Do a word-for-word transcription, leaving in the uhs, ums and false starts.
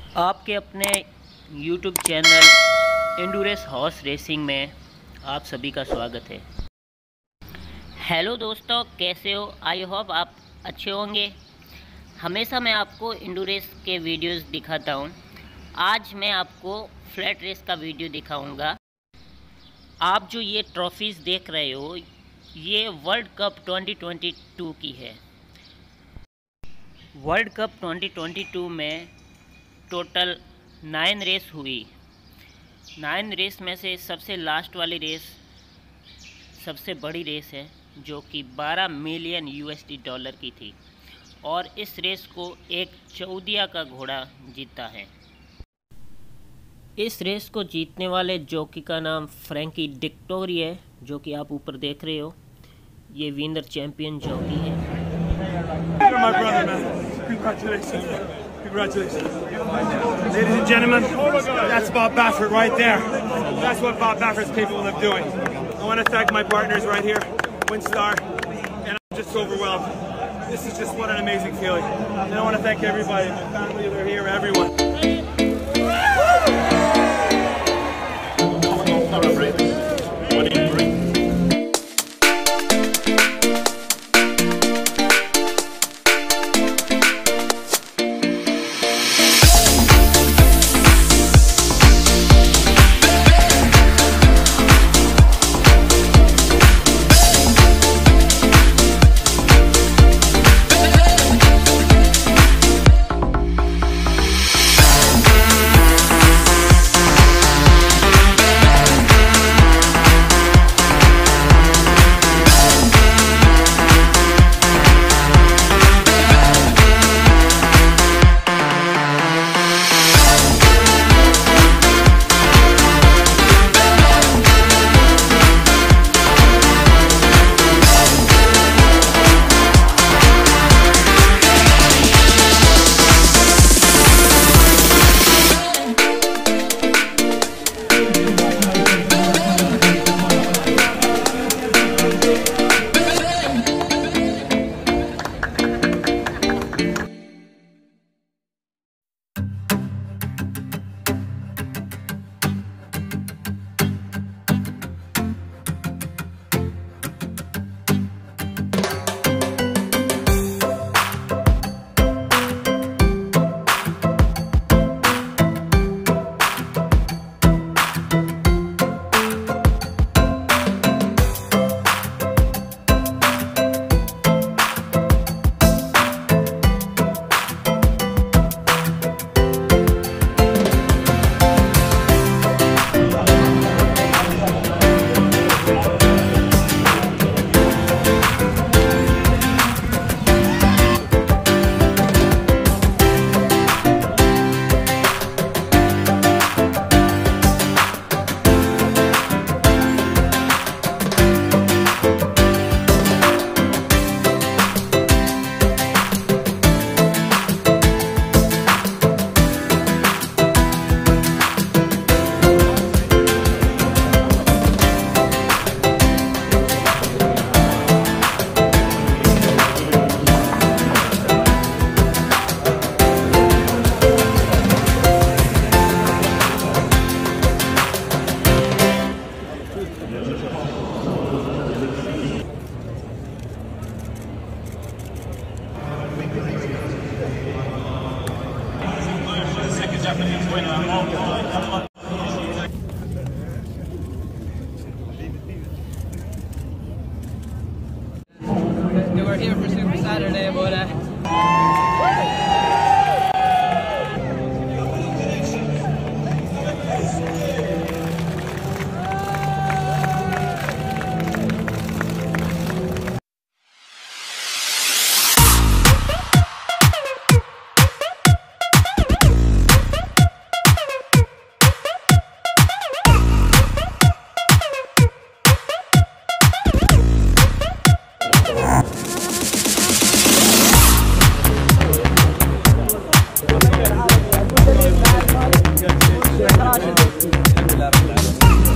आपके अपने YouTube channel endurance horse racing में आप सभी का स्वागत है। हेलो दोस्तों, कैसे हो? आई होप आप अच्छे होंगे। हमेशा मैं आपको एंडूरेंस के वीडियोस दिखाता हूं। आज मैं आपको फ्लैट रेस का वीडियो दिखाऊंगा। आप जो ये ट्रॉफीज़ देख रहे हो, ये World Cup twenty twenty two की है। World Cup twenty twenty two में टोटल नाइन रेस हुई। नाइन रेस में से सबसे लास्ट वाली रेस सबसे बड़ी रेस है, जो कि बारह मिलियन यूएसडी डॉलर की थी, और इस रेस को एक चौदिया का घोड़ा जीता है। इस रेस को जीतने वाले जॉकी का नाम फ्रैंकी डिक्टोरी है, जो कि आप ऊपर देख रहे हो। ये विनर चैंपियन जॉकी है। You're my brother, man. Congratulations. Congratulations. Ladies and gentlemen, that's Bob Baffert right there. That's what Bob Baffert's capable of doing. I want to thank my partners right here, Winstar, and I'm just overwhelmed. This is just what an amazing feeling. And I want to thank everybody, my family, they're here, everyone. We were here for Super Saturday, but uh, Gracias.